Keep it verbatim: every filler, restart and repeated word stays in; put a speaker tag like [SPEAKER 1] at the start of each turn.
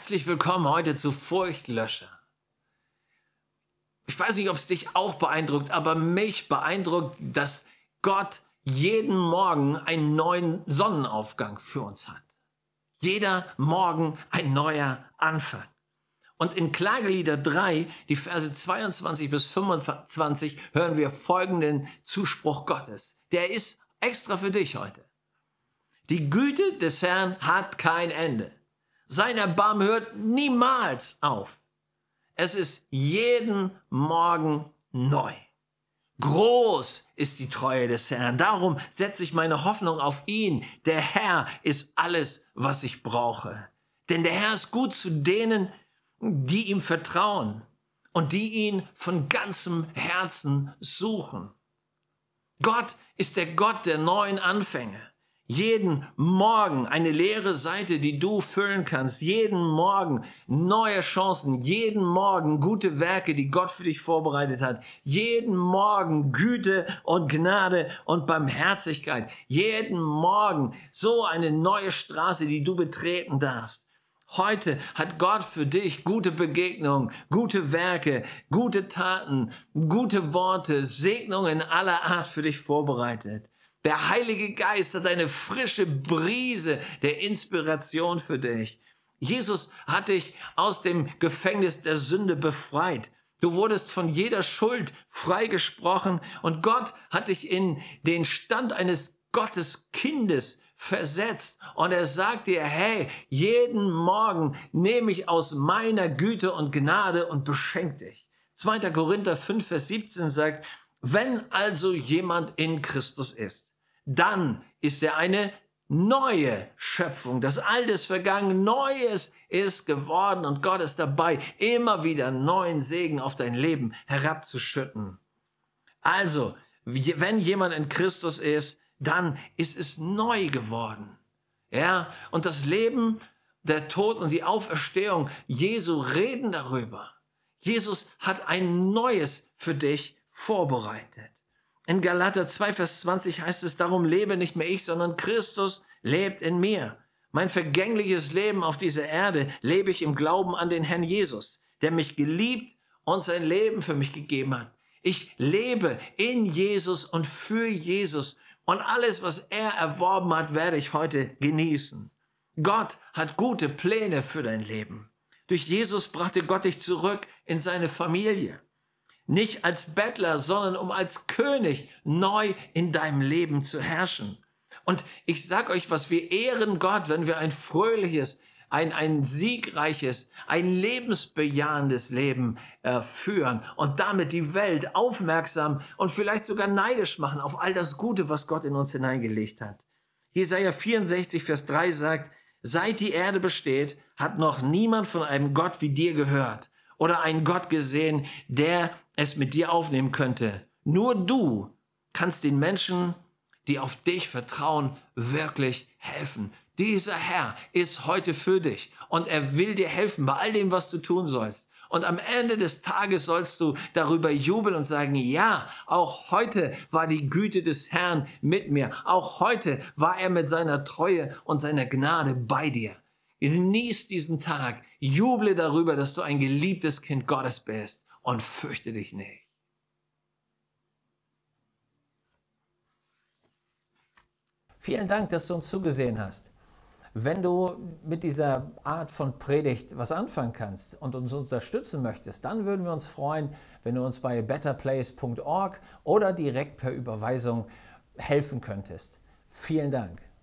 [SPEAKER 1] Herzlich willkommen heute zu Furchtlöscher. Ich weiß nicht, ob es dich auch beeindruckt, aber mich beeindruckt, dass Gott jeden Morgen einen neuen Sonnenaufgang für uns hat. Jeder Morgen ein neuer Anfang. Und in Klagelieder drei, die Verse zweiundzwanzig bis fünfundzwanzig, hören wir folgenden Zuspruch Gottes. Der ist extra für dich heute. Die Güte des Herrn hat kein Ende. Sein Erbarmen hört niemals auf. Es ist jeden Morgen neu. Groß ist die Treue des Herrn. Darum setze ich meine Hoffnung auf ihn. Der Herr ist alles, was ich brauche. Denn der Herr ist gut zu denen, die ihm vertrauen und die ihn von ganzem Herzen suchen. Gott ist der Gott der neuen Anfänge. Jeden Morgen eine leere Seite, die du füllen kannst. Jeden Morgen neue Chancen. Jeden Morgen gute Werke, die Gott für dich vorbereitet hat. Jeden Morgen Güte und Gnade und Barmherzigkeit. Jeden Morgen so eine neue Straße, die du betreten darfst. Heute hat Gott für dich gute Begegnungen, gute Werke, gute Taten, gute Worte, Segnungen aller Art für dich vorbereitet. Der Heilige Geist hat eine frische Brise der Inspiration für dich. Jesus hat dich aus dem Gefängnis der Sünde befreit. Du wurdest von jeder Schuld freigesprochen und Gott hat dich in den Stand eines Gotteskindes versetzt. Und er sagt dir, hey, jeden Morgen nehme ich aus meiner Güte und Gnade und beschenke dich. zweiter Korinther fünf, Vers siebzehn sagt, wenn also jemand in Christus ist, dann ist er eine neue Schöpfung. Das Alte ist vergangen, Neues ist geworden und Gott ist dabei, immer wieder neuen Segen auf dein Leben herabzuschütten. Also, wenn jemand in Christus ist, dann ist es neu geworden. Ja, und das Leben, der Tod und die Auferstehung Jesu reden darüber. Jesus hat ein Neues für dich vorbereitet. In Galater zwei, Vers zwanzig heißt es, darum lebe nicht mehr ich, sondern Christus lebt in mir. Mein vergängliches Leben auf dieser Erde lebe ich im Glauben an den Herrn Jesus, der mich geliebt und sein Leben für mich gegeben hat. Ich lebe in Jesus und für Jesus und alles, was er erworben hat, werde ich heute genießen. Gott hat gute Pläne für dein Leben. Durch Jesus brachte Gott dich zurück in seine Familie. Nicht als Bettler, sondern um als König neu in deinem Leben zu herrschen. Und ich sag euch was, wir ehren Gott, wenn wir ein fröhliches, ein, ein siegreiches, ein lebensbejahendes Leben äh, führen und damit die Welt aufmerksam und vielleicht sogar neidisch machen auf all das Gute, was Gott in uns hineingelegt hat. Jesaja vierundsechzig, Vers drei sagt, seit die Erde besteht, hat noch niemand von einem Gott wie dir gehört oder einen Gott gesehen, der es mit dir aufnehmen könnte. Nur du kannst den Menschen, die auf dich vertrauen, wirklich helfen. Dieser Herr ist heute für dich und er will dir helfen bei all dem, was du tun sollst. Und am Ende des Tages sollst du darüber jubeln und sagen, ja, auch heute war die Güte des Herrn mit mir. Auch heute war er mit seiner Treue und seiner Gnade bei dir. Genieß diesen Tag, juble darüber, dass du ein geliebtes Kind Gottes bist und fürchte dich nicht.
[SPEAKER 2] Vielen Dank, dass du uns zugesehen hast. Wenn du mit dieser Art von Predigt was anfangen kannst und uns unterstützen möchtest, dann würden wir uns freuen, wenn du uns bei better place punkt org oder direkt per Überweisung helfen könntest. Vielen Dank.